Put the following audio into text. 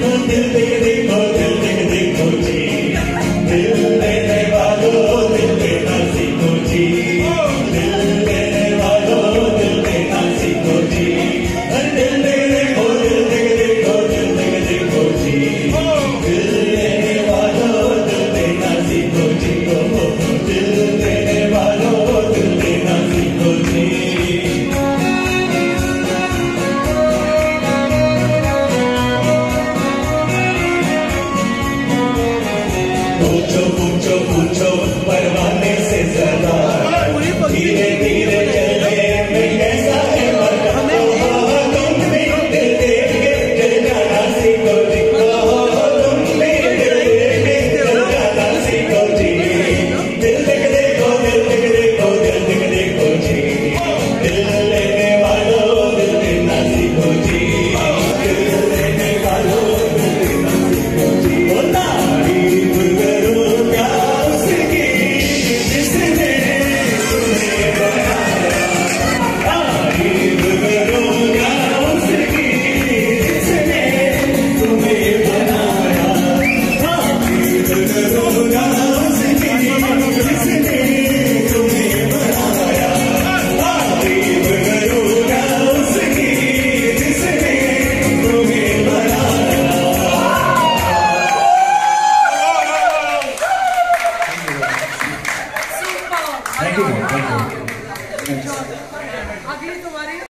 दिल दे देखो, दिल दे देखो जी, दिल देने वालों दिल देना सीखो जी, दिल देने वालों दिल देना सीखो जी, दिल दे देखो, दिल दे देखो, दिल दे देखो जी, दिल देने वालों दिल देना सीखो जी, दिल देने वालों दिल देना सीखो जी। पूछो पूछो पूछो